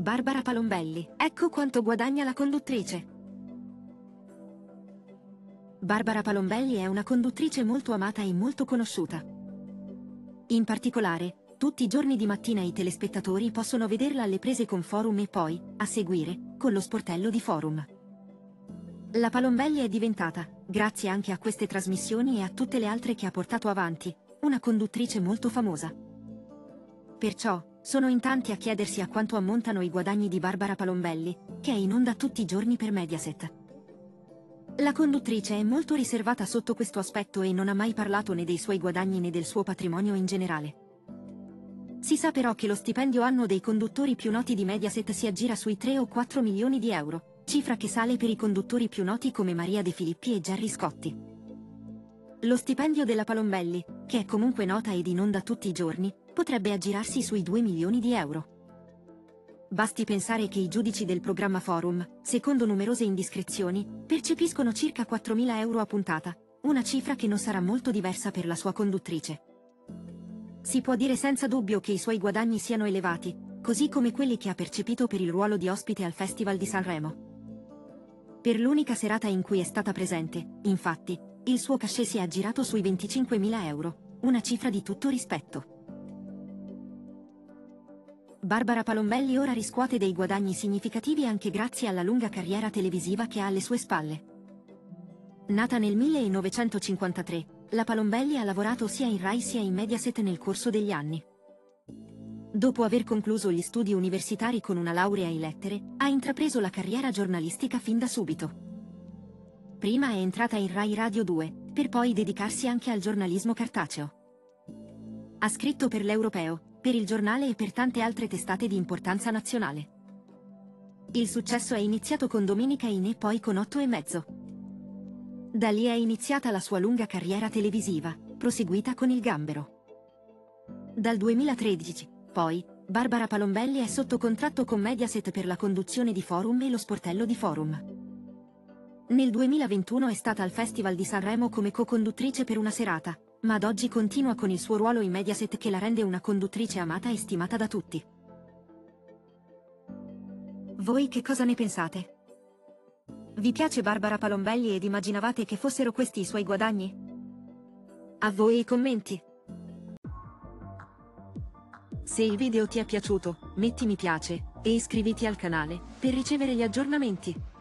Barbara Palombelli, ecco quanto guadagna la conduttrice. Barbara Palombelli è una conduttrice molto amata e molto conosciuta. In particolare, tutti i giorni di mattina i telespettatori possono vederla alle prese con Forum e poi, a seguire, con lo sportello di Forum. La Palombelli è diventata, grazie anche a queste trasmissioni e a tutte le altre che ha portato avanti, una conduttrice molto famosa. Perciò, sono in tanti a chiedersi a quanto ammontano i guadagni di Barbara Palombelli, che è in onda tutti i giorni per Mediaset. La conduttrice è molto riservata sotto questo aspetto e non ha mai parlato né dei suoi guadagni né del suo patrimonio in generale. Si sa però che lo stipendio annuo dei conduttori più noti di Mediaset si aggira sui 3 o 4 milioni di euro, cifra che sale per i conduttori più noti come Maria De Filippi e Gerry Scotti. Lo stipendio della Palombelli, che è comunque nota ed in onda tutti i giorni, potrebbe aggirarsi sui 2 milioni di euro. Basti pensare che i giudici del programma Forum, secondo numerose indiscrezioni, percepiscono circa 4.000 euro a puntata, una cifra che non sarà molto diversa per la sua conduttrice. Si può dire senza dubbio che i suoi guadagni siano elevati, così come quelli che ha percepito per il ruolo di ospite al Festival di Sanremo. Per l'unica serata in cui è stata presente, infatti, il suo cachet si è aggirato sui 25.000 euro, una cifra di tutto rispetto. Barbara Palombelli ora riscuote dei guadagni significativi anche grazie alla lunga carriera televisiva che ha alle sue spalle. Nata nel 1953, la Palombelli ha lavorato sia in Rai sia in Mediaset nel corso degli anni. Dopo aver concluso gli studi universitari con una laurea in lettere, ha intrapreso la carriera giornalistica fin da subito. Prima è entrata in Rai Radio 2, per poi dedicarsi anche al giornalismo cartaceo. Ha scritto per l'Europeo, per il Giornale e per tante altre testate di importanza nazionale. Il successo è iniziato con Domenica In e poi con 8 e mezzo. Da lì è iniziata la sua lunga carriera televisiva, proseguita con Il Gambero. Dal 2013, poi, Barbara Palombelli è sotto contratto con Mediaset per la conduzione di Forum e lo sportello di Forum. Nel 2021 è stata al Festival di Sanremo come co-conduttrice per una serata, ma ad oggi continua con il suo ruolo in Mediaset che la rende una conduttrice amata e stimata da tutti. Voi che cosa ne pensate? Vi piace Barbara Palombelli ed immaginavate che fossero questi i suoi guadagni? A voi i commenti! Se il video ti è piaciuto, metti mi piace e iscriviti al canale per ricevere gli aggiornamenti.